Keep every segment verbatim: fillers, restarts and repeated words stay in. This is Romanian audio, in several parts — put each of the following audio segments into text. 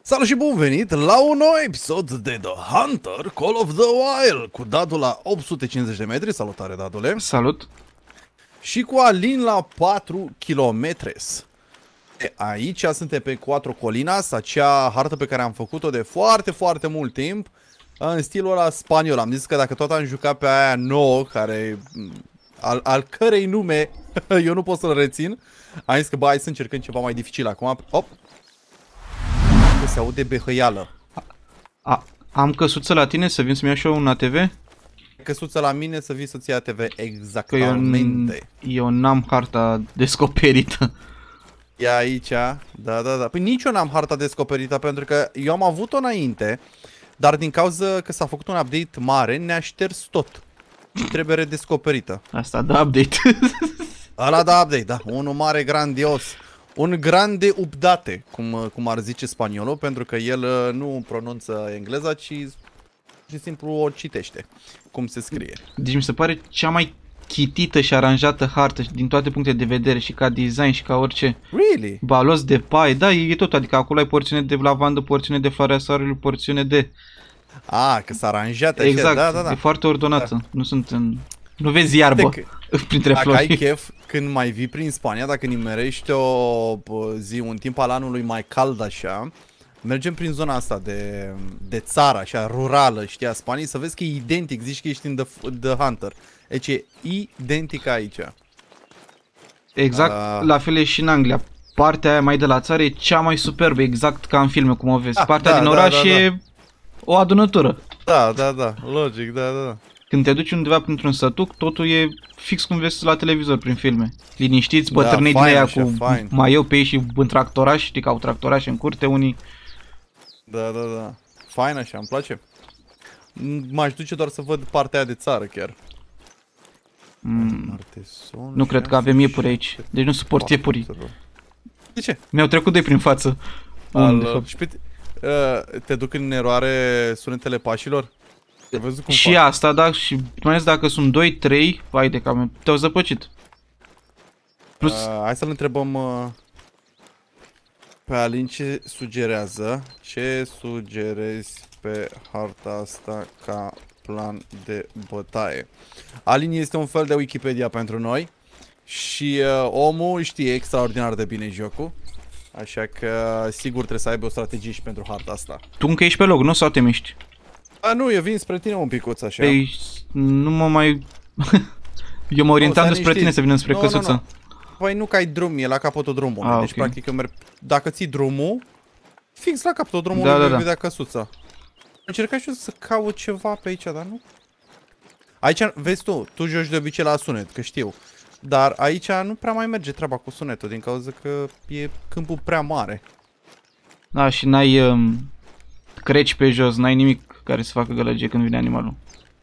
Salut și bun venit la un nou episod de The Hunter Call of the Wild cu Dadu la opt sute cincizeci de metri, salutare Dadule. Salut. Și cu Alin la patru kilometri. Aici suntem pe Cuatro Colinas, acea hartă pe care am făcut-o de foarte, foarte mult timp în stilul ăla spaniol. Am zis că dacă tot am jucat pe aia nouă, care, al, al cărei nume eu nu pot să-l rețin, am zis că bă, hai să încercăm ceva mai dificil acum. Op! Că se aude behăială. A, am căsuță la tine să vin să-mi iau și eu un A T V? Căsuță la mine să vii să-ți ia A T V exactamente. Eu n-am harta descoperită. E aici, da, da, da. Păi nici eu n-am harta descoperită pentru că eu am avut-o înainte, dar din cauza că s-a făcut un update mare, ne-a șters tot. Și trebuie redescoperită. Asta da update. Ăla da update, da. Unul mare, grandios. Un grande update, cum, cum ar zice spaniolul, pentru că el nu pronunță engleza, ci și simplu o citește, cum se scrie. Deci mi se pare cea mai chitită și aranjată hartă din toate punctele de vedere, și ca design și ca orice. Really? Balos de paie, da, e tot, adică acolo ai porțiune de lavandă, porțiune de floarea soarelui, porțiune de... A, că s-a aranjat așa, exact, da, da, da. E foarte ordonată, da. Nu sunt în... Nu vezi iarbă printre dacă flori. Ai chef, când mai vii prin Spania, dacă nimerești o zi, un timp al anului mai cald așa, mergem prin zona asta de, de țară, așa, rurală, știi, a Spaniei, să vezi că e identic, zici că ești în The, The Hunter. Deci e identic aici. Exact, uh... la fel e și în Anglia. Partea aia mai de la țară e cea mai superbă, exact ca în filme, cum o vezi. Ah, Partea da, din oraș da, da, e da. o adunătură. Da, da, da, logic, da, da. Când te duci undeva printr-un sătuc, totul e fix cum vezi la televizor prin filme. Liniștiți, bătrânei da, din aia cu maieu pe ei și în tractoraș, știi că au tractoraș în curte unii. Da, da, da. Fain așa, îmi place. M-aș duce doar să văd partea aia de țară chiar. Mm. Nu cred că avem iepuri aici, deci nu suport iepurii. De ce? Mi-au trecut doi prin față. Al, și pe, uh, te duc în eroare sunetele pașilor? Și fac? Asta, da, și mai ales dacă sunt doi trei, hai de cam te-au zăpăcit. Plus... Uh, hai să-l întrebăm uh, pe Alin ce sugerează. Ce sugerezi pe harta asta ca plan de bătaie? Alin este un fel de Wikipedia pentru noi și uh, omul știe extraordinar de bine jocul. Așa că sigur trebuie să aibă o strategie și pentru harta asta. Tu încă ești pe loc, nu? Sau te miști? A, nu, eu vin spre tine un picuț așa. Păi, nu mă mai... Eu mă orientam no, spre tine să vină spre no, căsuță. No, no. Păi nu că ai drum, e la capătul drumului. Ah, deci okay. Practic eu merg... Dacă ții drumul, fix la capătul drumului da, vei da, vedea da. Căsuța. Încerca și eu să caut ceva pe aici, dar nu... Aici, vezi tu, tu joci de obicei la sunet, că știu. Dar aici nu prea mai merge treaba cu sunetul, din cauza că e câmpul prea mare. Da, și n-ai um, creci pe jos, n-ai nimic care să facă gălăgie când vine animalul.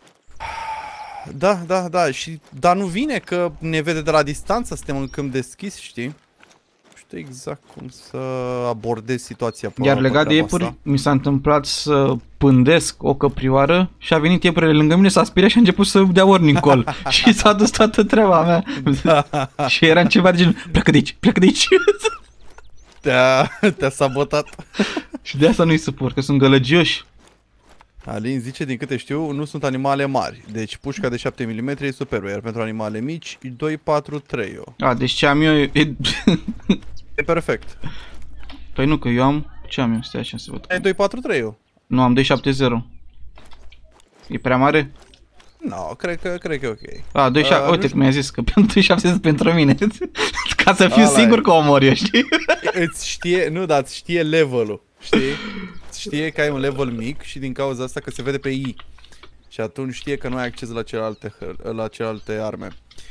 Da, da, da, și dar nu vine că ne vede de la distanță, suntem în câmp deschis, știi? Nu știu exact cum să abordez situația. Iar legat de iepuri, asta. Mi s-a întâmplat să pândesc o căprioară și a venit iepurile lângă mine, s-a speriat și a început să dea warning call. Și s-a dus toată treaba mea. Da. Și era ceva de genul, pleacă de aici, pleacă de aici. Te-a te-a sabotat. Și de asta nu-i suport, că sunt gălăgioși. Alin zice, din câte știu, nu sunt animale mari. Deci pușca de șapte milimetri e superbă, iar pentru animale mici, doi patru trei. A, deci ce am eu e... E perfect. Păi nu, că eu am... Ce am eu? Stai așa să văd. E doi patru trei. Nu, am doi șapte zero. E prea mare? Nu, no, cred că, cred că e ok. A, doi șapte, uh, uite că mi-a zis că doi șapte zero pentru mine. Ca să fiu sigur e. Că omor eu, știi? Îți știe, nu, dar îți știe levelul, știi? Știe că ai un level mic și din cauza asta că se vede pe I. Și atunci știe că nu ai acces la celelalte, la celelalte arme.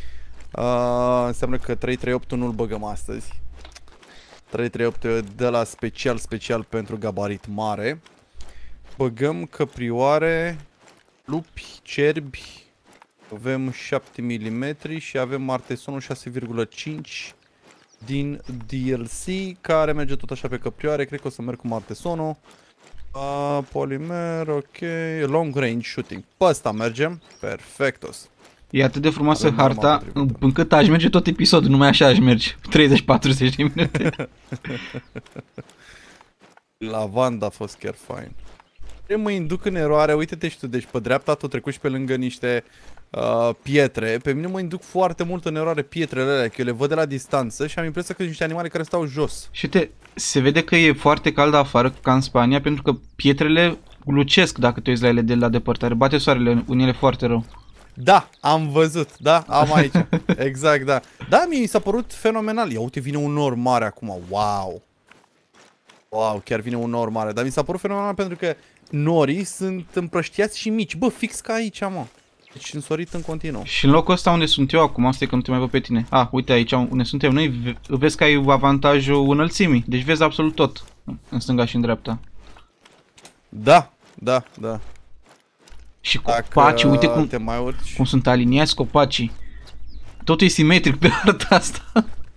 Uh, înseamnă că trei trei opt nu-l băgăm astăzi. trei trei opt de la special, special pentru gabarit mare. Băgăm căprioare, lupi, cerbi. Avem șapte milimetri și avem artesonul șase virgulă cinci din D L C, care merge tot așa pe căprioare. Cred că o să merg cu artesonul. Uh, polimer, ok, long range shooting. Pe ăsta mergem, perfectos. E atât de frumoasă avem harta, încât aș merge tot episodul, numai așa aș merge, treizeci patruzeci de minute. Lavanda a fost chiar fain. Mă induc în eroare, uite-te și tu, deci pe dreapta tu trecut și pe lângă niște uh, pietre. Pe mine mă induc foarte mult în eroare pietrele alea, că eu le văd de la distanță și am impresia că sunt niște animale care stau jos. Și uite, se vede că e foarte cald afară, ca în Spania, pentru că pietrele lucesc dacă te uiți la ele de la depărtare. Bate soarele în ele foarte rău. Da, am văzut, da, am aici. Exact, da. Da, mie mi s-a părut fenomenal. Ia uite, vine un nor mare acum, wow. Wow, chiar vine un nor mare. Dar mi s-a părut fenomenal pentru că norii sunt împrăștiați și mici. Bă, fix ca aici, mă. Deci însorit în continuu. Și în locul ăsta unde sunt eu acum, asta e că nu te mai văd pe tine. Ah, uite aici unde suntem noi, vezi că ai avantajul înălțimii. Deci vezi absolut tot, în stânga și în dreapta. Da, da, da. Și copacii, uite cum, te mai urci. cum sunt aliniați copacii. Totul e simetric pe harta asta.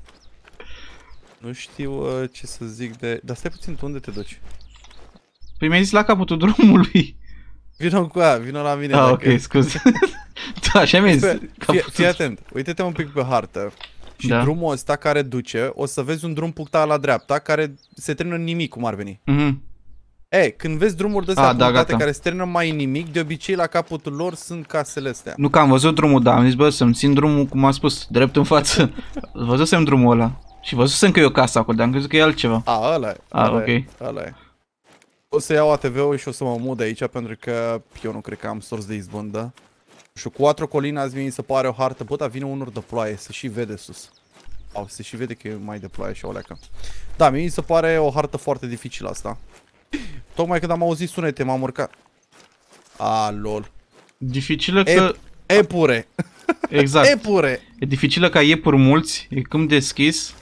Nu știu uh, ce să zic de... Dar stai puțin, tu unde te duci? Păi mi-ai zis la capătul drumului. Vină cu aia, vină la mine. Ah, ok, scuze. Da, așa mi-ai zis. Fii, fii atent, uite-te un pic pe hartă. Și da. Drumul ăsta care duce, o să vezi un drum punctat la dreapta, care se termină în nimic, cum ar veni. Mhm. E, când vezi drumuri de astea ah, punctate da, care se termină mai în nimic, de obicei la capătul lor sunt casele astea. Nu că am văzut drumul, dar am zis, bă, să-mi țin drumul, cum a spus, drept în față. Văzusem drumul ăla. Și văzusem că e o casă acolo, dar am crezut că e altceva. A, ăla e. Ah, ăla ok. E, ăla e. O să iau A T V-ul și o să mă mut de aici pentru că eu nu cred că am sorți de izbândă. Și cu Quattro Colinas mi se pare o hartă, bă, dar vine unor de ploaie, se și vede sus. Au, se și vede că e mai de ploaie și o leacă. Da, mie mi se pare o hartă foarte dificilă asta. Tocmai când am auzit sunete, m-am urcat. A, lol. Dificilă că... E epure. Exact. Epure. E dificilă ca iepuri mulți, e câmp deschis.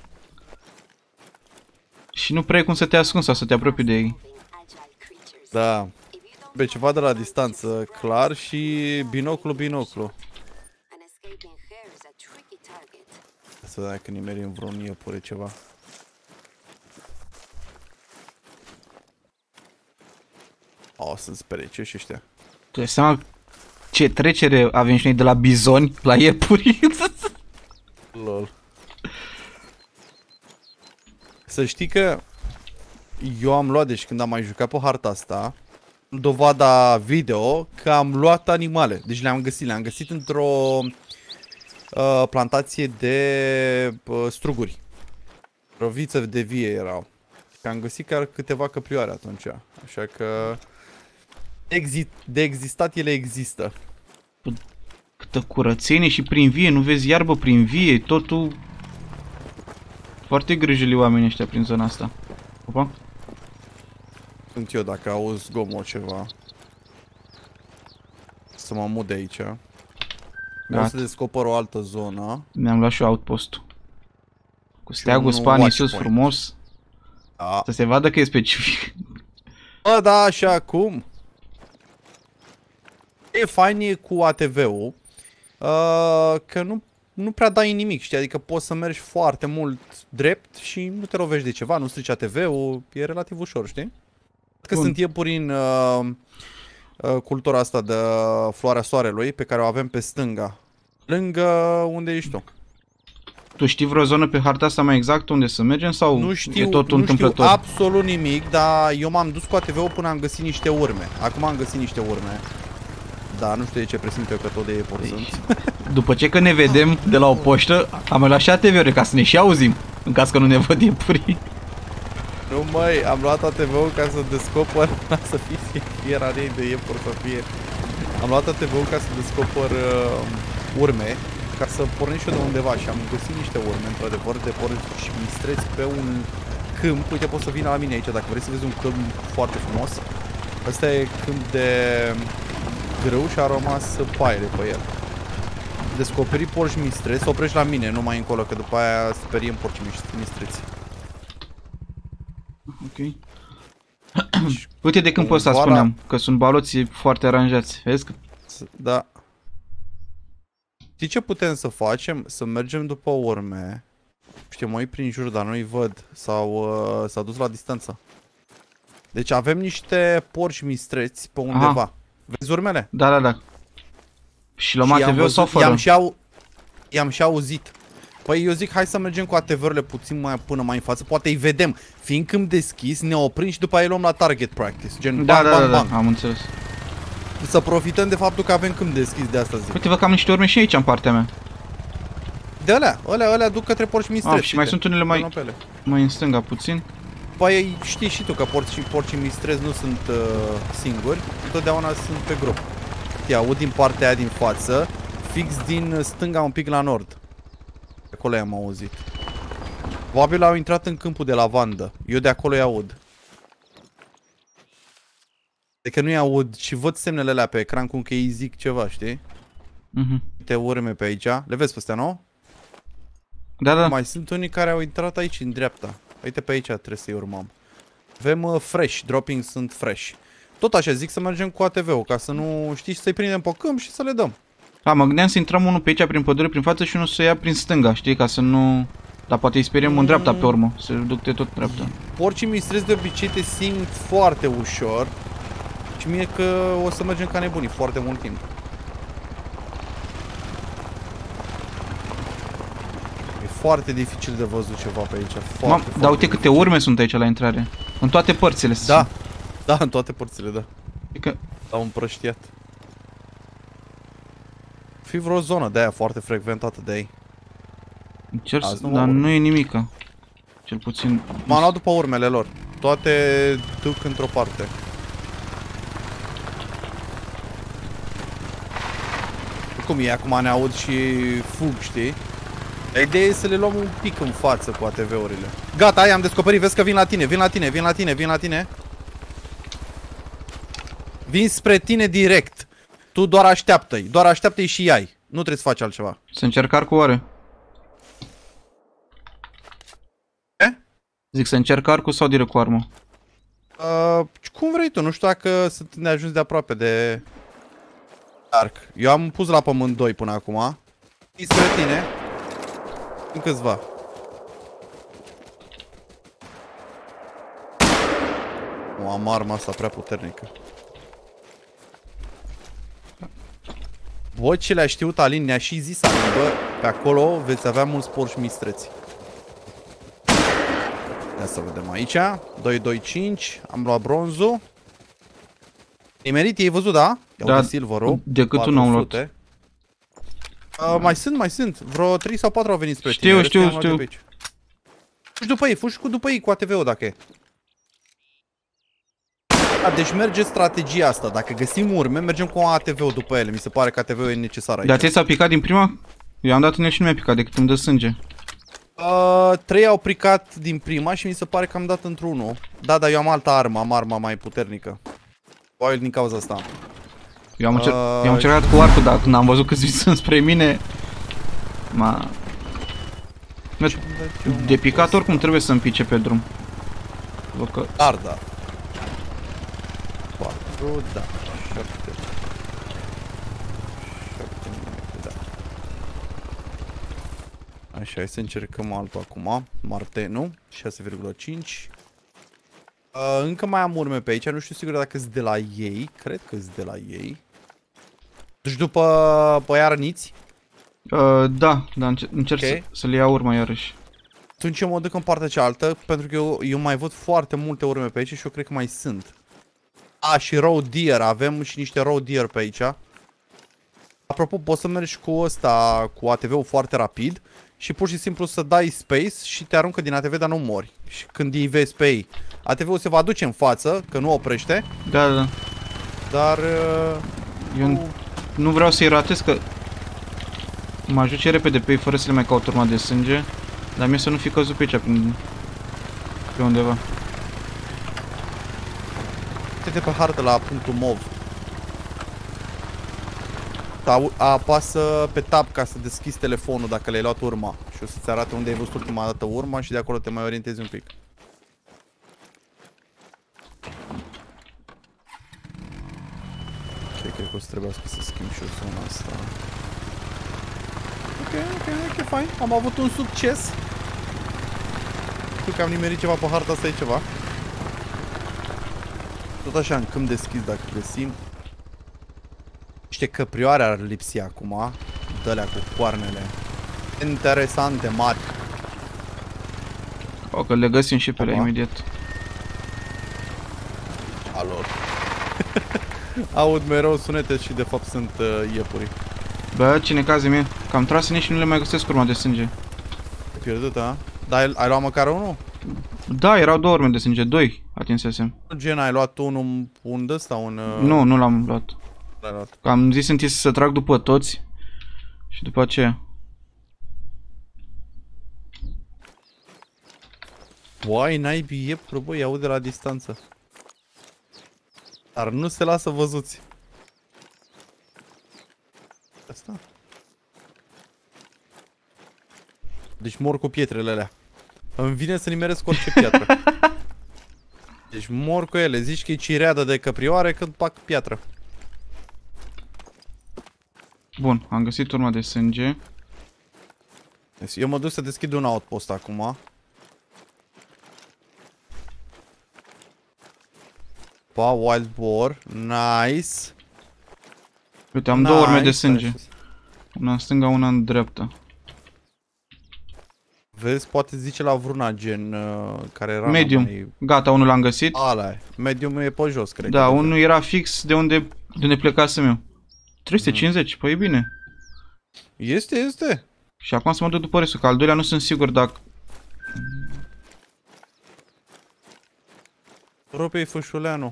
Și nu prea e cum să te ascunzi sau să te apropii de ei. Da. Pe ceva de la distanță, clar, și binoclu, binoclu. Să vedem dacă nimerim vreun iepure ceva. O, sunt spericioși ăștia. Tu ai seama ce trecere avem și noi de la bizoni la iepuri? Lol. Să știi că eu am luat, deci când am mai jucat pe harta asta, dovada video că am luat animale. Deci le-am găsit, le-am găsit într-o uh, plantație de uh, struguri. O viță de vie erau. Și am găsit chiar câteva căprioare atunci. Așa că exi de existat ele există. Câtă curățenie și prin vie, nu vezi iarbă prin vie, totul... Foarte grijuli oamenii ăștia prin zona asta. Opa. Sunt eu dacă auzi zgomot ceva. Să mă mut de aici. Vreau să descoper o altă zonă. Mi-am luat și eu outpost-ul. Cu steagul Spanii sus frumos. Da. Să se vadă că e specific. Bă, da, așa cum? E fain e cu A T V-ul uh, că nu, nu prea dai nimic, știi? Adică poți să mergi foarte mult drept și nu te rovești de ceva, nu strici A T V-ul, e relativ ușor, știi? Că Bun. Sunt iepuri în uh, uh, cultura asta de floarea soarelui pe care o avem pe stânga, lângă unde ești tu. Tu știi vreo zonă pe harta asta mai exact unde să mergem sau nu știu, e tot nu întâmplător? Știu absolut nimic, dar eu m-am dus cu A T V-ul până am găsit niște urme. Acum am găsit niște urme. Da, nu știu de ce presimt eu că tot de iepuri sunt. După ce că ne vedem de la o poștă, am mai luat și A T V-uri ca să ne și auzim, în caz că nu ne văd iepurii. Nu măi, am luat A T V-ul ca să descoper, să fie fie rarei de iepuri să fie. Am luat A T V-ul ca să descoper uh, urme, ca să pornesc și eu de undeva și am găsit niște urme, într-adevăr, de porci și mistreți pe un câmp. Uite, poți să vină la mine aici, dacă vrei să vezi un câmp foarte frumos. Ăsta e câmp de grâu și a rămas paiere pe el. Descoperi porci mistreți, oprești la mine, nu mai încolo, că după aia speriem porci mistreți. Ok. Uite de câmpul ăsta spuneam, că sunt baloți foarte aranjați, vezi? Că... Da. Știi ce putem să facem? Să mergem după urme. Știu, mă uit prin jur, dar nu-i văd. Sau uh, s-a dus la distanță. Deci avem niște porci mistreți pe undeva. Aha. Vezi urmele? Da, da, da. Și luăm A T V-ul sau fără? I-am și, au... i-am și auzit. Păi eu zic, hai să mergem cu A T V-urile puțin mai până mai în față, poate îi vedem. Fiind câmp deschis, ne oprim și după aia îi luăm la target practice. Gen Da, bang, da, bang, da, bang. da, am înțeles. Să profităm de faptul că avem câmp deschis, de asta zic. Uite, vă cam niște urme și aici în partea mea. De alea, alea, alea duc către porci mistreți. Ah, și mai sunt unele mai, mai în stânga puțin. Păi știi și tu că porci, porci mistrezi nu sunt uh, singuri, întotdeauna sunt pe grup. Te aud din partea aia din față, fix din stânga un pic la nord. Acolo i-am auzit. Probabil au intrat în câmpul de lavandă. Eu de acolo i aud. De că nu i aud și văd semnele alea pe ecran cum că ei zic ceva, știi? Mhm. Uite urme pe aici. Le vezi pe astea, nu? Da, da. Mai sunt unii care au intrat aici, în dreapta. Uite pe aici trebuie să-i urmăm. Avem uh, fresh, dropping sunt fresh. Tot așa zic să mergem cu A T V-ul, ca să nu știi, să-i prindem pe câmp și să le dăm. Da, mă gândeam să intrăm unul pe aici prin pădure, prin față și unul să ia prin stânga, știi, ca să nu... Dar poate îi speriem mm. în dreapta pe urmă, să duc-te tot dreapta. Porcii mistrezi de obicei te simt foarte ușor. Și mie că o să mergem ca nebunii foarte mult timp. E foarte dificil de văzut ceva pe aici. Foarte, Mam, foarte dar uite dificil. câte urme sunt aici la intrare. În toate părțile. Da, da, în toate părțile, da. Adică... Au împrăștiat. Fi vreo zonă de aia foarte frecventată de ei. Încerc, Azi nu dar mă nu e nimică. Cel puțin... M-am luat după urmele lor. Toate duc într-o parte. Cum e, acum ne aud și fug, știi? Ideea e să le luăm un pic în față cu A T V-urile. Gata, i-am descoperit, vezi că vin la tine, vin la tine, vin la tine, vin la tine. Vin spre tine direct. Tu doar așteaptă-i, doar așteaptă-i și ia-i. Nu trebuie să faci altceva. Să încerc cu oare? E? Zic să încerc arcul sau direct cu armă? Uh, cum vrei tu, nu știu dacă sunt neajuns de aproape de arc. Eu am pus la pământ doi până acum. Spre tine. În câțiva. O, am arma asta prea puternică. Bă, ce le-a știut Alin, ne-a și zis Alin, bă, pe acolo veți avea mulți porci mistreți. Ia să vedem aici. doi doi cinci, am luat bronzul. E merit, ei văzut, da? Iau Da, de silverul. decât tu n-am luat. Uh, mai sunt, mai sunt. Vreo trei sau patru au venit spre Știu, tine. știu, Restul i-am luat știu. de pe aici. Fugi după ei, fugi cu după ei cu A T V-ul dacă e. A, deci merge strategia asta. Dacă găsim urme, mergem cu A T V-ul după ele. Mi se pare că A T V-ul e necesar aici. Dar ți s-a picat din prima? Eu am dat în el și nu mi-a picat decât îmi dă sânge. Uh, trei au pricat din prima și mi se pare că am dat într-unul. Da, dar eu am altă armă, am arma mai puternică. Probabil din cauza asta. Eu am, încer Uh, eu am încercat cu arcul, dar când am văzut că sunt spre mine... Ma... De picat oricum trebuie să-mi pice pe drum. Văd că... Dar, da. patru, da. șapte. șapte, da. Așa, hai să încercăm altul acum. Martenul, șase virgulă cinci. Uh, încă mai am urme pe aici, nu știu sigur dacă sunt de la ei. Cred că sunt de la ei. Deci după pe iarniți. Uh, da, dar încer încerc Okay. să, să le iau urma iarăși. Atunci eu mă duc în partea cealaltă, pentru că eu, eu mai văd foarte multe urme pe aici și eu cred că mai sunt. A, și road deer, avem și niște road deer pe aici. Apropo, poți să mergi cu ăsta, cu A T V-ul foarte rapid și pur și simplu să dai space și te aruncă din A T V, dar nu mori. Și când îi vezi pe ei, A T V-ul se va duce în față, că nu oprește, Da, da. dar... Uh, Eu nu... nu vreau să-i ratez, că mă ajunge repede pe ei fără să le mai caut urma de sânge. Dar mie să nu fi căzut pe aici, prin... pe undeva. Uite-te pe hartă la punctul mov. Apasă pe tab ca să deschizi telefonul dacă le-ai luat urma. Și o să-ți arate unde ai văzut ultima dată urma și de acolo te mai orientezi un pic. Ok, cred că o să trebuiască să schimb și eu zona asta. Ok, ok, ok, fine. Am avut un succes. Știu că am nimerit ceva pe harta asta, e ceva. Tot așa, în câmp deschis dacă găsim. Niște căprioare ar lipsi acum. Dă-lea cu coarnele. interesante, mari. O, că le găsim și pe ele imediat. Alor. Aud mereu sunete și de fapt sunt uh, iepuri. Bă, cine caze mie? Că am tras în ei și nu le mai găsesc urma de sânge. Pierdut, a? Dar ai, ai luat măcar unul? Da, erau două urme de sânge, doi atinsesem. Gen, ai luat unul, un d-ăsta, un... Uh... Nu, nu l-am luat. L-ai luat. Că am zis întâi să trag după toți și după aceea. Uai, naibii iepuri, băi, iau de la distanță. Dar nu se lasă văzuți. Asta. Deci mor cu pietrele alea. Îmi vine să nimeresc orice piatră. Deci mor cu ele. Zici că e cireadă de căprioare când fac piatră. Bun, am găsit urma de sânge. Eu mă duc să deschid un outpost acum. Pa, wild boar. Nice. Uite, am nice. două urme de sânge. Una în stânga, una în dreapta. Vezi, poate zice la vruna gen uh, care era Medium. Mai... Gata, unul l-am găsit. Ala e. Medium e pe jos, cred. Da, unul era fix de unde, de unde plecasem eu. trei sute cincizeci, mm. Păi e bine. Este, este. Și acum să mă duc după restul, că al doilea nu sunt sigur dacă... Ropei Fâșuleanu.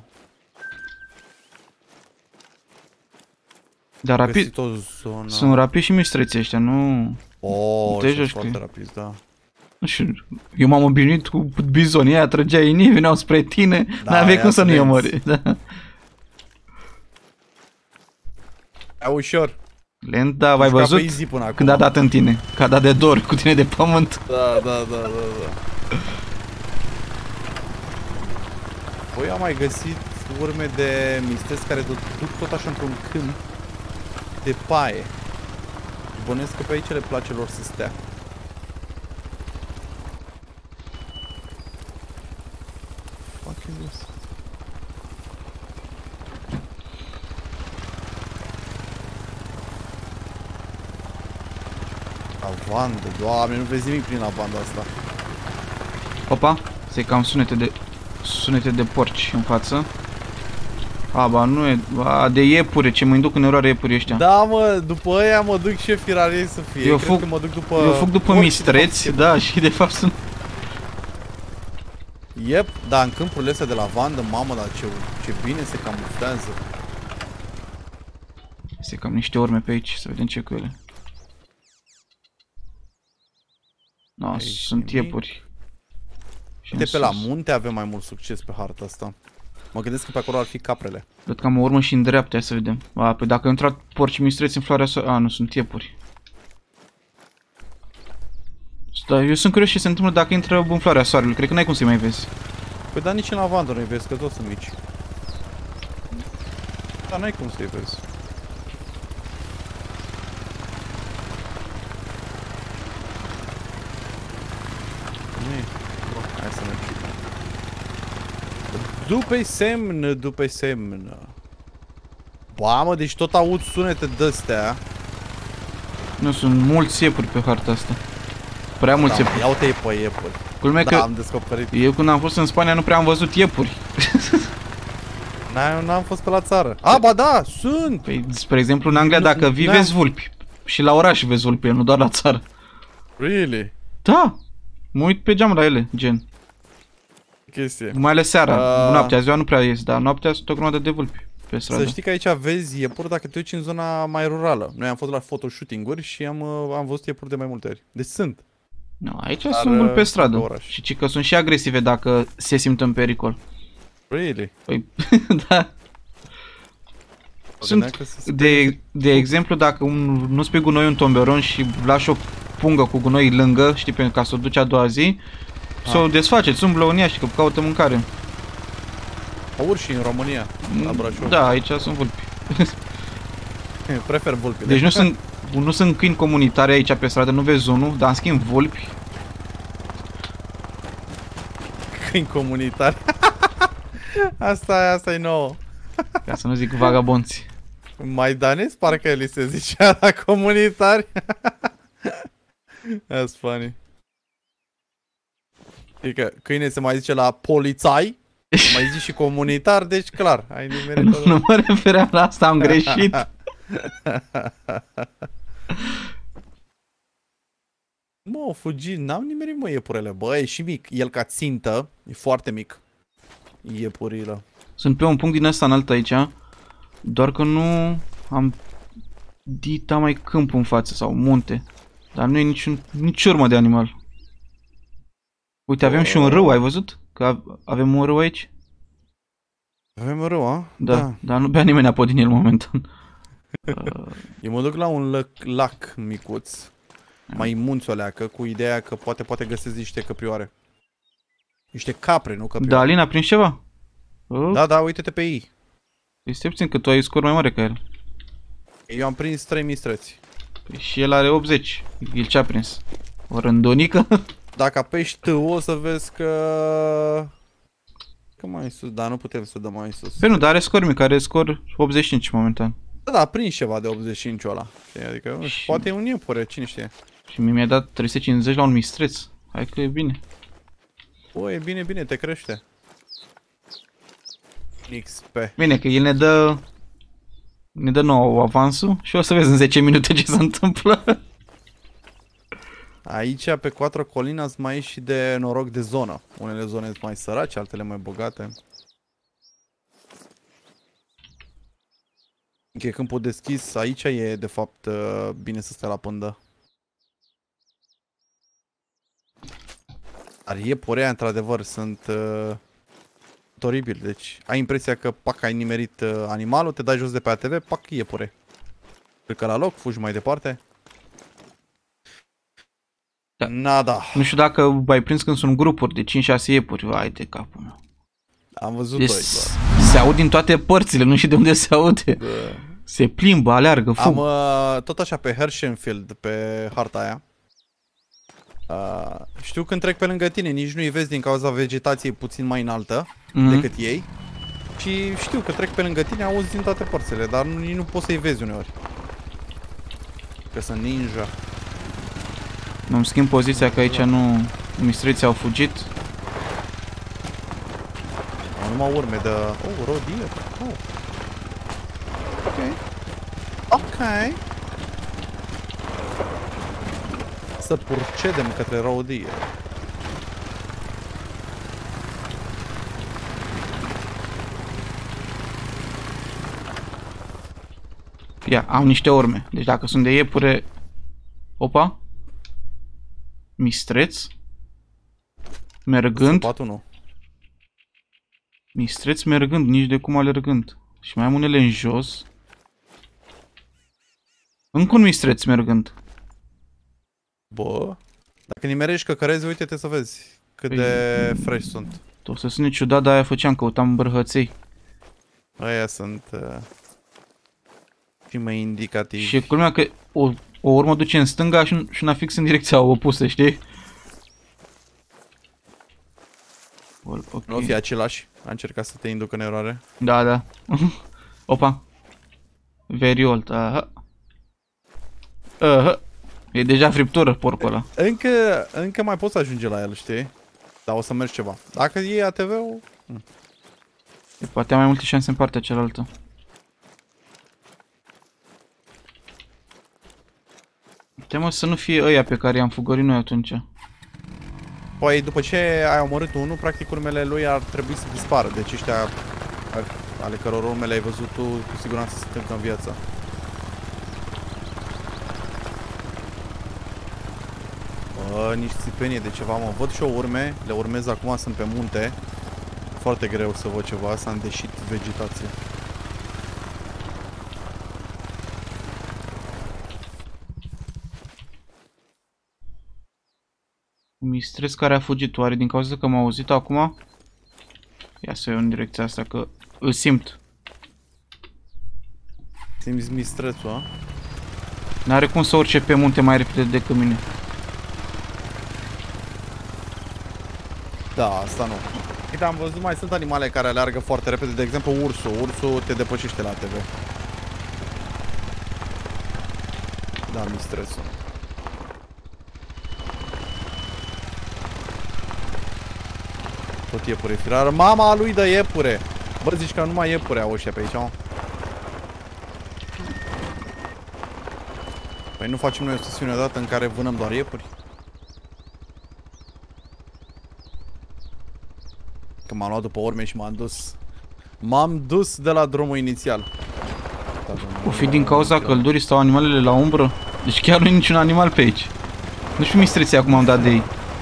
Dar rapid, sunt rapid și mistreții ăștia, nu... Oh, ce foarte rapid, da. Nu știu, eu m-am obișnuit cu bizonii aia, trăgeai în ei, veneau spre tine, da, n-aveai cum să nu-i omori. Da. E ușor. Lent, da, v-ai văzut când a dat în tine, că a dat de dor cu tine de pământ. Da, da, da, da, da. Voi am mai găsit urme de mistreți care duc tot așa într-un câmp de paie. Bănesc că pe aici le place lor să stea. Fuck is this? Lavandă, doamne, nu vezi nimic prin lavanda asta. Opa, se cam sunete de sunete de porci în față. A, ba, nu e, a, de iepure, ce mă induc în eroare iepurii ăștia. Da, mă, după aia mă duc și firarei să fie. Eu Cred fug, că mă duc după eu fug după mistreți, da, și de fapt sunt... Yep, da, în câmpurile astea de lavandă, mamă, dar ce, ce bine se camuflează. Este cam niște urme pe aici, să vedem ce cu ele. Da, no, sunt iepuri. De pe la munte avem mai mult succes pe harta asta. Mă gândesc că pe acolo ar fi caprele. Văd că am o urmă și în dreapta, să vedem. A, păi dacă au intrat porci mistreți în floarea soarelui... A, nu, sunt iepuri. Da, eu sunt curios ce se întâmplă dacă intră în floarea soarelui. Cred că n-ai cum să-i mai vezi. Păi da, nici în lavandă nu-i vezi, că toți sunt mici. Dar n-ai cum să-i vezi. Hai să mergem. După-i semn, după-i semn. Ba, mă, deci tot aud sunete de-astea. Nu, sunt mulți iepuri pe harta asta. Prea mulți da, iepuri. Ia uite-i pe iepuri. Culmea da, că am descoperit. Eu când am fost în Spania nu prea am văzut iepuri. N-am fost pe la țară. A, ba da, sunt! Păi, spre exemplu, în Anglia, dacă vii, vezi vulpi. Și la oraș vezi vulpi, nu doar la țară. Really? Da! Mă uit pe geam la ele, gen. Chestie. Mai ales seara, uh... noaptea, ziua nu prea ies, dar noaptea sunt o grămadă de vulpi pe stradă. Să știi că aici vezi iepuri dacă te duci în zona mai rurală. Noi am fost la photoshooting-uri și am, am văzut iepuri de mai multe ori. Deci sunt. No, aici dar sunt mult pe stradă. Și ci că sunt și agresive dacă se simt în pericol. Really? Păi, da. Sunt, de, de exemplu, dacă un, nu spui gunoi un tomberon și lași o pungă cu gunoi lângă, știi, pentru ca să o duci a doua zi, să o desfaceți, umblă în ea și că caută mâncare. Aur și în România, la Brașov. Da, aici sunt vulpi. Prefer vulpi. Deci nu sunt, nu sunt câini comunitari aici pe stradă, nu vezi unul, dar în schimb vulpi. Câini comunitari. Asta e, asta e nouă. Ca să nu zic vagabonți. Maidanez parcă li se zicea la comunitari. That's funny. E că câine se mai zice la polițai, mai zici și comunitar, deci clar, ai nimerit. Nu, nu mă refeream la asta, am greșit. Mă, au fugit, n-am nimerit, mă, iepurele. Bă, e și mic. El ca țintă, e foarte mic. Iepurilă. Sunt pe un punct din ăsta înalt aici, doar că nu am dita mai câmp în față sau munte. Dar nu e niciun, nici urmă de animal. Uite, avem și un râu, ai văzut? Că avem un râu aici? Avem râu, a? Da, da. Dar nu bea nimeni apă din el momentan. Eu mă duc la un lac, lac micuț, mai munțoleacă, cu ideea că poate poate găsesc niște căprioare. Niște capre, nu căprioare. Da, Alin, a prins ceva? Oh. Da, da, uite-te pe ei. Este puțin că tu ai scor mai mare ca el. Eu am prins trei mistreți. Păi și el are optzeci. El ce a prins? O rândonică? Dacă apeși T o să vezi că... Că mai sus, dar nu putem să dăm mai sus. Păi nu, dar are scor mic, are scor optzeci și cinci momentan. Da, da, a prins ceva de optzeci și cinci ăla. Adică, nu știu, poate e un iepure, cine știe. Și mie mi-a dat trei sute cincizeci la un mistreț. Hai că e bine. O, e bine, bine, te crește. X P. Bine, că el ne dă... Ne dă nou avansul și o să vezi în zece minute ce se întâmplă. Aici, pe Quattro Colinas, mai e și de noroc de zonă. Unele zone sunt mai sărace, altele mai bogate. E câmpul deschis, aici e, de fapt, bine să stai la pândă. Dar iepurea, într-adevăr, sunt uh, oribili. Deci, ai impresia că, pac, ai nimerit uh, animalul, te dai jos de pe A T V, pac, iepure. Plecă la loc, fugi mai departe. Da. Nada. Nu știu dacă ai prins când sunt grupuri de cinci șase iepuri. Vai de capul meu. Am văzut Deci, doi doar. Se aud din toate părțile, nu știu de unde se aude. Da. Se plimbă, aleargă, fug. Am uh, tot așa pe Hershenfield, pe harta aia. Uh, știu când trec pe lângă tine, nici nu-i vezi din cauza vegetației puțin mai înaltă mm-hmm. decât ei. Și știu că trec pe lângă tine, auzi din toate părțile, dar nu, nu poți să-i vezi uneori. Că sunt ninja. Îmi schimb poziția că aici nu... Mistreții au fugit. Au numai urme de... Oh, rodie. Oh. Ok. Ok. Să procedem către rodie. Ia, au niște urme. Deci dacă sunt de iepure... Opa. Mistreț. Mergând. nu. Mistreț mergând, nici de cum alergând. Și mai am unele în jos. Încă un mistreț mergând. Bă. Dacă nimerești căcărezi, uite-te să vezi cât păi, de fresh sunt. O să sune ciudat, dar aia făceam, căutam bărhăței. Aia sunt... Uh, și mai indicativi. Și culmea că o, o urmă duce în stânga și, și una fix în direcția opusă, știi? Okay. Nu fi același. A încercat să te induc în eroare. Da, da. Opa. Very old. Aha. Aha. E deja friptură, porcul ăla. Încă, încă mai poți ajunge la el, știi? Dar o să mergi ceva. Dacă iei A T V-ul... Poate am mai multe șanse în partea cealaltă. Temă să nu fie ăia pe care i-am fugărit noi atunci. Păi după ce ai omorât unul, practic urmele lui ar trebui să dispară. Deci ăștia ale căror urmele ai văzut tu, cu siguranță sunt încă în viață. Bă, nici țipenie de ceva, mă. Văd și eu urme, le urmez acum, sunt pe munte. Foarte greu să văd ceva, s-a îndeșit vegetație. Mistreț care a fugit, oare din cauza că m-a auzit acum? Ia să iau în direcția asta, că îl simt. Simți mistrețul, a? N-are cum să urce pe munte mai repede decât mine. Da, asta nu. Uite, am văzut, mai sunt animale care aleargă foarte repede, de exemplu ursul. Ursul te depășește la A T V. Da, mistrețul. Tot iepure firară. Mama lui de iepure! Bă, zici că numai iepure au ăștia pe aici, mă? Păi nu facem noi o sesiune odată în care vânăm doar iepuri? Că m-am luat după urme și m-am dus. M-am dus de la drumul inițial. O fi din cauza căldurii stau animalele la umbră? Deci chiar nu e niciun animal pe aici. Nu știu mistreții acum am dat de ei.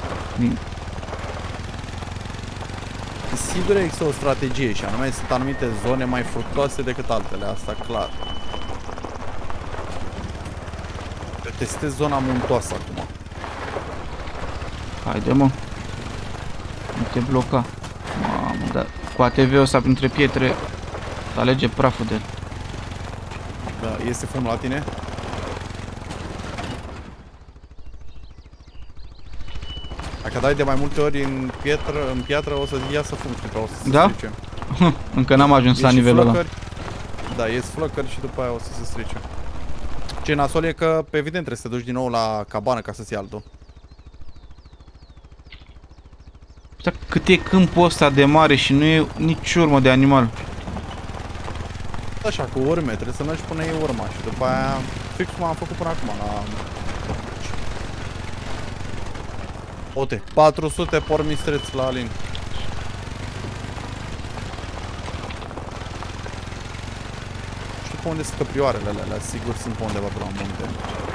Sigur există o strategie și anume sunt anumite zone mai fructoase decât altele, asta clar. Eu testez zona muntoasă acum. Haide, mă. Nu te bloca. Mamă, dar cu A T V-ul ăsta printre pietre alege praful de el. Da, este fum la tine? Dacă dai de mai multe ori în piatră, în piatră o să iasă fum și o să se da? strice. Încă n-am ajuns e la nivelul ăla. Da, ies flăcări și după aia o să se strice. Ce nasol e că, evident, trebuie să te duci din nou la cabană ca să-ți iei altul. Dar cât e câmpul ăsta de mare și nu e nici urmă de animal. Așa, cu urme, trebuie să mergi până e urma și după aia, fix cum am făcut până acum, la... Ote, patru sute pormistreți la Alin. Știu pe unde sunt căprioarele alea, sigur sunt pe undeva pe la munte.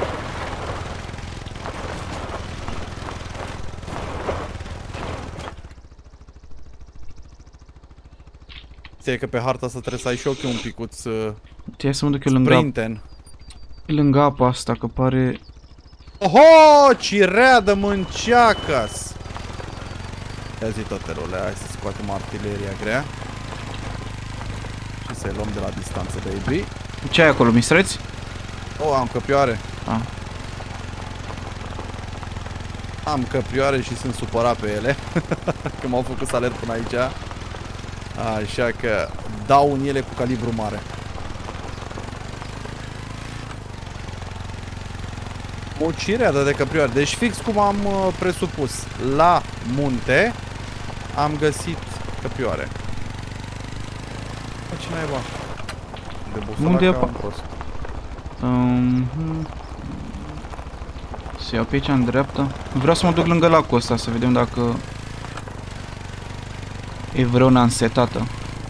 Ție că pe harta asta trebuie să ai și ochii un picuț uh, Ia să mă duc eu lângă, sprinten. lângă apa asta, că pare... Oho, cirea de mânceacas! Ia zi toate role, hai să scoatem artileria grea. Și să-i luăm de la distanță, baby. Ce ai acolo, mistreți? Oh, am căprioare. Ah. Am căprioare și sunt supărat pe ele. Că m-au făcut să alerg până aici. Așa că dau în ele cu calibru mare. O cireadă de căprioare. Deci fix cum am uh, presupus. La munte am găsit căprioare. Bă, ce naiba? De Unde e busolac apa? am prost. Um, Se iau pe aici în dreapta. Vreau să mă duc lângă lacul ăsta să vedem dacă e vreuna însetată.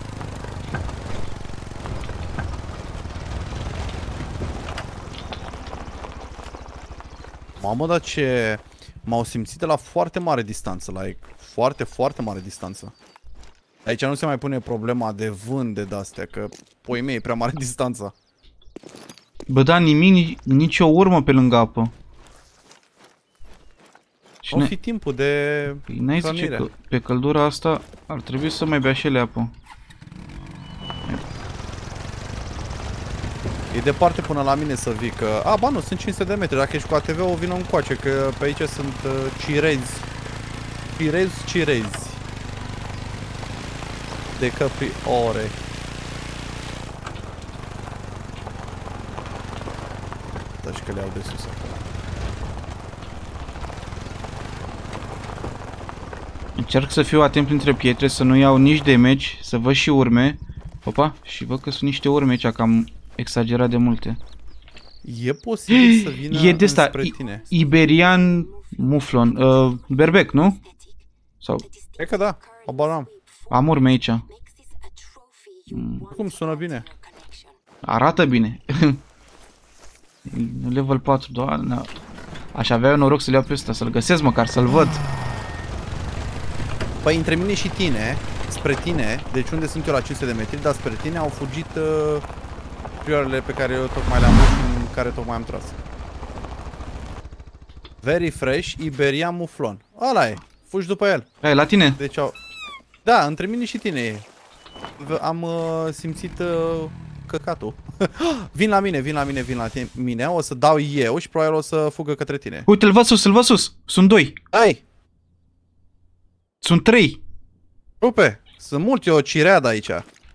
Mamă, dar ce... M-au simțit de la foarte mare distanță, like, foarte, foarte mare distanță. Aici nu se mai pune problema de vânt de de-astea, că poi mei e prea mare distanța. Bă, da, nimic, nici o urmă pe lângă apă. Și O fi timpul de păi n-ai zice că pe căldura asta ar trebui să mai bea și ele apă. E departe până la mine să vii, că... A, ba nu, sunt cinci sute de metri, dacă ești cu A T V-ul vină încoace, că pe aici sunt uh, cirezi. Cirezi, cirezi. De căpriore. Da, și că le iau de sus acolo. Încerc să fiu atent printre pietre, să nu iau nici damage, să văd și urme. Opa, și văd că sunt niște urme aici, cam exagerat de multe. E posibil să vină e de asta, înspre tine. Iberian Muflon, uh, berbec, nu? Sau... E că da, habar n-am. Am urme aici. Cum sună bine? Arată bine. Level patru, doamne. Aș avea eu noroc să-l iau pe ăsta, să-l găsesc măcar, să-l văd. Păi între mine și tine, spre tine, deci unde sunt eu la cinci sute de metri, dar spre tine au fugit uh, prioarele pe care eu tocmai le-am văzut și în care tocmai am tras. Very fresh, Iberian Muflon. Ăla e, fugi după el. Hai, la tine? Deci au... Da, între mine și tine e. Am uh, simțit uh, căcatul. Vin la mine, vin la mine, vin la tine, mine, o să dau eu și probabil o să fugă către tine. Uite, îl văd sus, îl văd sus. Sunt doi. Hai! Sunt trei. Rupe, sunt mulți, o cireadă aici.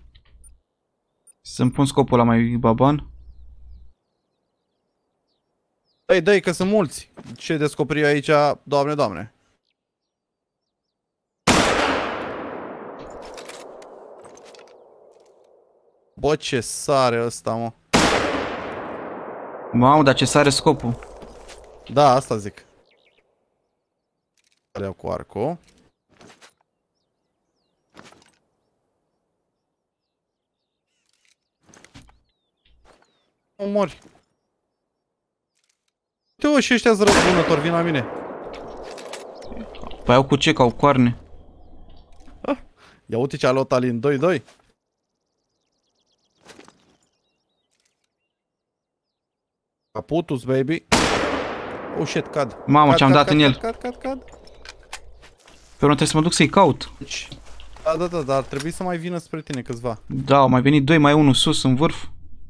Să-mi pun scopul la mai baban. Dă-i, dă-i, că sunt mulți. Ce descoperi aici, doamne, doamne. Bă, ce sare ăsta, mă. Mamă, dar ce sare scopul. Da, asta zic. Iau cu arcul. Omori. Uite-o, și ăștia-s răzbunători, vin la mine. Păi au cu ce, că au coarne. Ah, ia uite ce a luat Alin doi doi. Caputus, baby. Oh, shit, cad. Mamă, ce-am dat cad, în el. Cad, cad, cad. Pe urmă trebuie să mă duc să-i caut. Deci, da, da, da, dar ar trebui să mai vină spre tine câțiva. Da, au mai venit doi, mai unul sus, în vârf.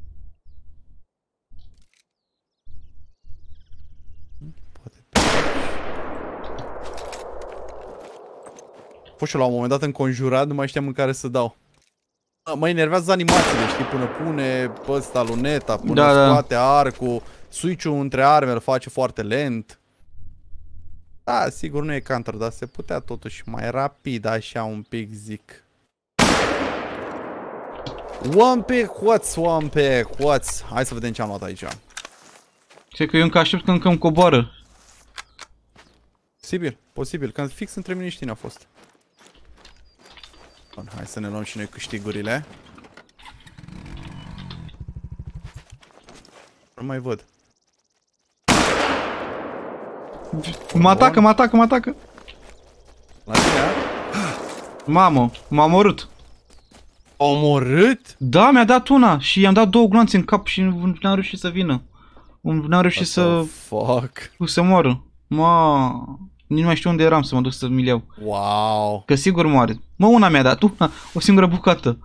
Fost și la un moment dat înconjurat, nu mai știam în care să dau. Mă enervează animațiile, știi, până pune pe ăsta luneta, până Da, da. scoate arcul, switch-ul între arme îl face foarte lent. Da, sigur nu e counter, dar se putea totuși mai rapid, așa un pic zic. One pick, what's one pick, what's... Hai să vedem ce am luat aici. Cred că eu încă aștept că încă îmi coboară. Posibil, posibil, că fix între mine și tine a fost. Bun, hai să ne luăm și noi câștigurile. Nu mai văd. Mă atacă, mă atacă, mă atacă. La tine, a? Mamă, m-a omorât. Omorât? Da, mi-a dat una și i-am dat două gloanțe în cap și n-am reușit să vină. N-am reușit să... Fuck. să moară. Ma, nici nu mai știu unde eram să mă duc să mi-l iau. Wow. Că sigur moare. Mă, una mi-a dat, una, o singură bucată.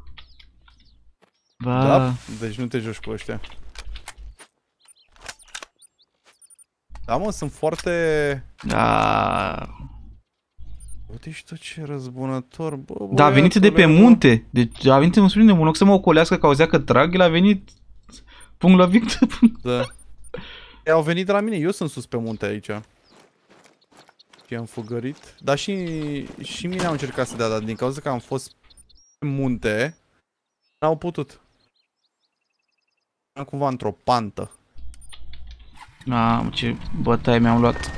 Ba. Da? Deci nu te joci cu ăștia. Da, mă, sunt foarte... Da. Uite și tu ce răzbunător, bă, Da, a venit de pe băiatule, munte. Deci a venit, mă spune, în loc să mă ocolească că auzea că trag, el a venit punct la victă. Da. Ei, au venit de la mine, eu sunt sus pe munte aici. Și am fugărit. Dar și, și mine au încercat să dea, dar din cauza că am fost pe munte, n-au putut. Am cumva într-o pantă. Mamă, ce bătaie mi-am luat.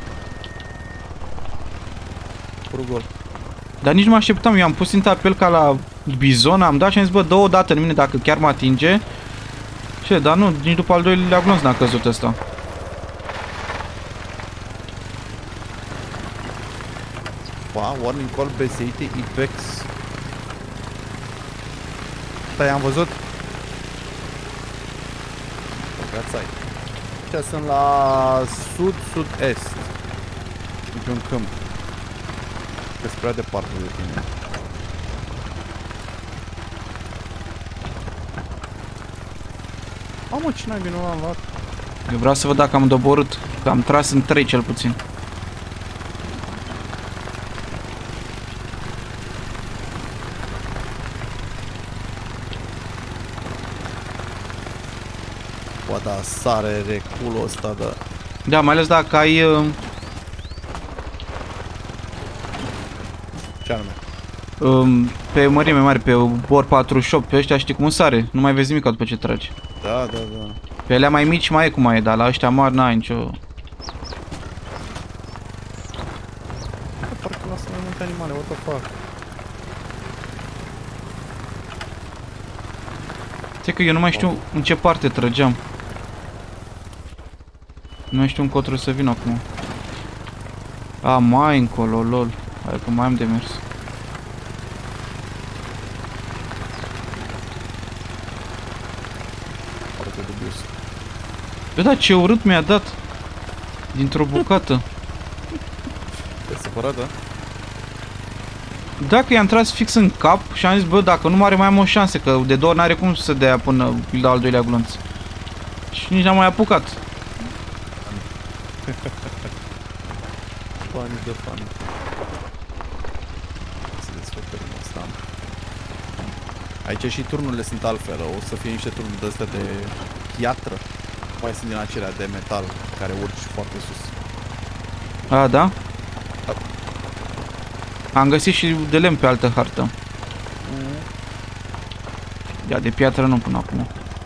Pur gol. Dar nici nu mă așteptam, eu am pus ținta apel ca la bizon, am dat și am zis, bă, dă o dată în mine dacă chiar mă atinge. Ce, dar nu, nici după al doilea glonț n-a căzut ăsta. Ba, warning call B S I T Ipex. Stai, am văzut. Băgați ai. Ăștia sunt la sud-sud-est. Pe un câmp. Că sunt prea departe de tine. Mamă, cine ai nu l-am luat? Eu vreau să văd dacă am doborât, că am tras în trei cel puțin. Bă, da, sare reculul ăsta, da. Da, mai ales dacă ai... Uh, Ce anume? um, pe mărime mare, pe bor patruzeci și opt, pe ăștia știi cum sare, nu mai vezi nimic după ce tragi. Da, da, da. Pe alea mai mici mai e cum mai e, dar la ăștia mari n-ai nicio... Parcă lasă mai multe animale, what the fuck. Știi că eu nu mai știu în ce parte trăgeam. Nu mai știu încotro să vin acum. A, mai încolo, lol. Hai că mai am de mers. Foarte dubios. Bă, da, ce urât mi-a dat. Dintr-o bucată. Te-ai supărat, da? Dacă i-am tras fix în cap și am zis, bă, dacă nu mai are mai am o șansă, că de două ori n-are cum să dea până la al doilea glonț. Și nici n-am mai apucat. Bani de fani. Să descoperim asta. Aici și turnurile sunt altfel, o să fie niște turnuri de astea de piatră. Mai sunt din acelea de metal, care urci foarte sus. A, da? Am găsit și de lemn pe altă hartă. Ia, de piatră nu până acum.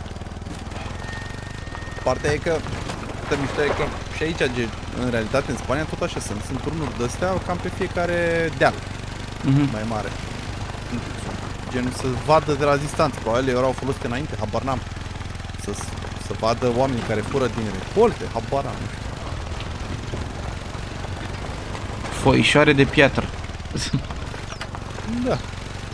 Partea e că, de mișto e că și aici, în realitate, în Spania, tot așa sunt. Sunt turnuri de-astea cam pe fiecare deal. Mhm. Mai mare. Gen să vadă de la distanță. Probabil erau folosite înainte, habar n-am. Să, să vadă oamenii care fură din recolte, habar n-am. Foișoare de piatră. Da.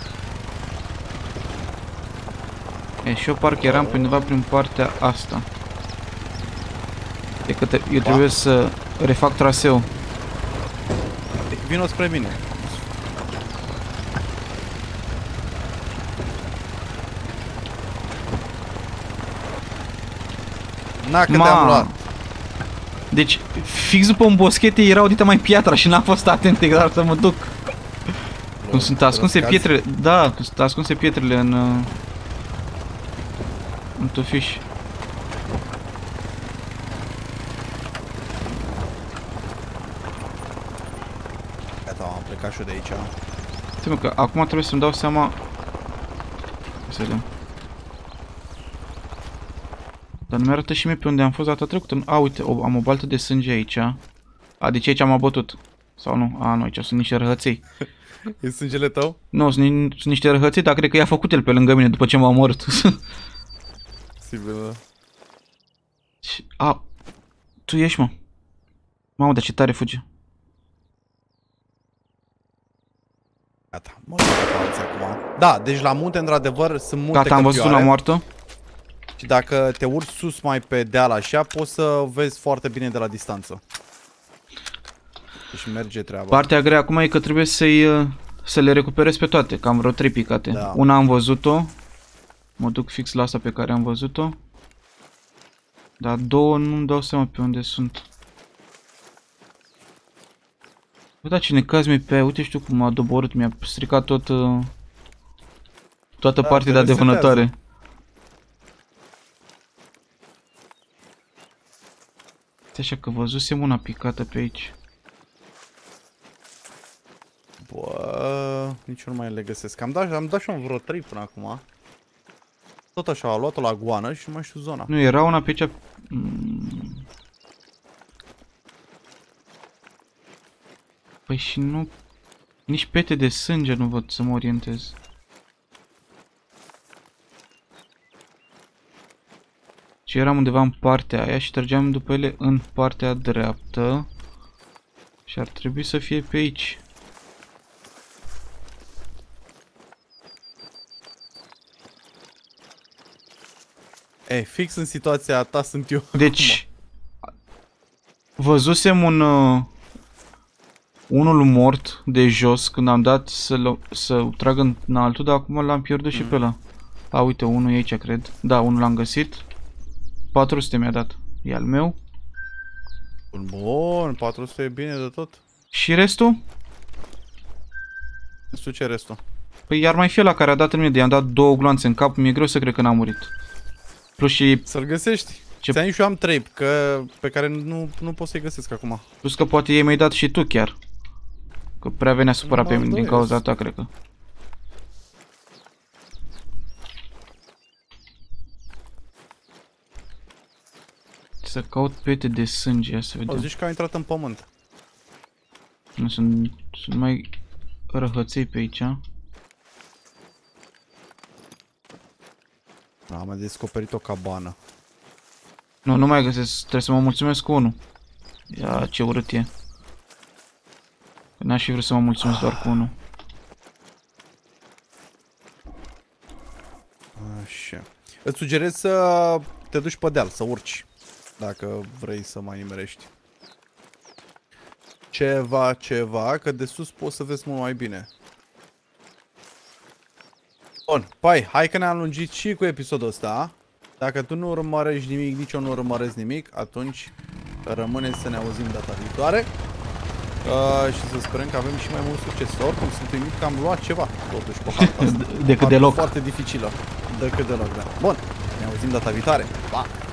E, și eu parcă eram pe undeva prin partea asta. E că te, eu trebuie să refac traseul. Vino spre mine. Na, că te-am luat. Deci, fix după un boschete erau dita mai piatra și n-am fost atent exact să mă duc. Cum sunt ascunse pietrele, da, cum sunt ascunse pietrele în... Uh, în tufiș. Gata, am plecat și eu de aici. Stai mă, că acum trebuie să-mi dau seama... Să vedem. Dar nu mi-arătă și mie pe unde am fost data trecută. A, uite, o, am o baltă de sânge aici. A, deci aici am abătut. Sau nu? A, nu, aici sunt niște răhăței. E sângele tău? Nu, sunt, ni sunt niște răhăței, dar cred că i-a făcut el pe lângă mine după ce m-a omorât. Sigur, da. A, tu ești, mă. Mamă, dar ce tare fuge. Gata, mă duc acum. Da, deci la munte, într-adevăr, sunt multe Gata, am văzut una moartă. Și dacă te urci sus mai pe deal așa, poți să vezi foarte bine de la distanță. Deci merge treaba. Partea grea acum e că trebuie să-i să le recuperez pe toate, că am vreo trei picate. Da. Una am văzut-o. Mă duc fix la asta pe care am văzut-o. Dar două nu-mi dau seama pe unde sunt. Bă, da, ce necaz mi-e pe aia. Uite, știu cum m-a doborât, mi-a stricat tot... Uh, toată Da, partida de vânătoare. Așa că văzusem una picată pe aici. Bă, nici nu mai le găsesc. Am dat, am dat și un vreo trei până acum. Tot așa, a luat-o la goană și nu mai știu zona. Nu, era una pe aici... Mm. Păi și nu... Nici pete de sânge nu văd să mă orientez. Și eram undeva în partea aia și trăgeam după ele în partea dreaptă. Și ar trebui să fie pe aici. E, fix în situația ta sunt eu. Deci, văzusem un... Uh, unul mort de jos când am dat să, să trag în altul, dar acum l-am pierdut mm. și pe ăla. A, uite, unul e aici, cred. Da, unul l-am găsit. patru sute mi-a dat. E al meu. Bun, patru sute e bine de tot. Și restul? Nu știu ce restul. Păi iar mai fie la care a dat în mine, i-am dat două gloanțe în cap, mi-e greu să cred că n-a murit. Plus și... Să-l găsești. Ce... Ți-am și eu am trei, că, pe care nu, nu pot să-i găsesc acum. Plus că poate ei mi-ai dat și tu chiar. Că prea venea supărat pe mine din cauza ta, cred că. Să caut pete de sânge, ia să vedem. O, zici că au intrat în pământ. Nu, sunt, sunt mai răhăței pe aici. Am mai descoperit o cabană. Nu, nu mai găsesc, trebuie să mă mulțumesc cu unul. Ia, ce urât e. N-aș fi vrut să mă mulțumesc doar cu unul. Așa. Îți sugerez să te duci pe deal, să urci. Dacă vrei să mai nimerești. Ceva, ceva, că de sus poți să vezi mult mai bine. Bun, pai, hai că ne-am lungit și cu episodul ăsta. Dacă tu nu urmărești nimic, nici eu nu urmăresc nimic, atunci rămâne să ne auzim data viitoare. Uh, și să sperăm că avem și mai mult succes. Oricum sunt uimit că am luat ceva totuși pe harta asta. Decât deloc. Foarte dificilă. Decât deloc, da. Bun, ne auzim data viitoare. Pa!